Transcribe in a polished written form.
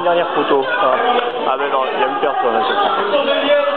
dernière photo. Ah ben non, il n'y a plus personne là.